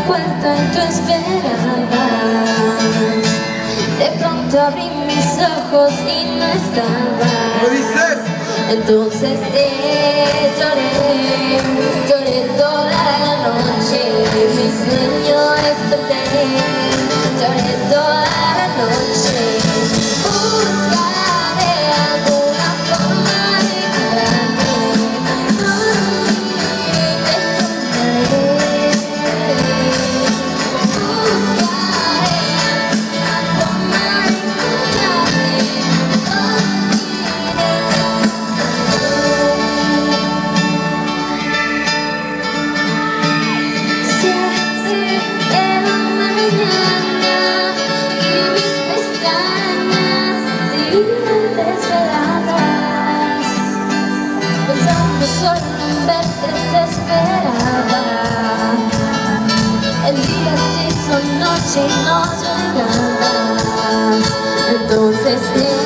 puerta y tú esperabas. De pronto abrí mis ojos y no estabas. ¿Cómo dices? Entonces te lloré toda la noche. Mi sueño desperté, lloré toda la noche. Buscaré alguna forma de curarme. Dormiré y te soñaré. Buscaré alguna forma de curarme. Solo en verte te esperaba. El día se hizo noche y no llegabas. Entonces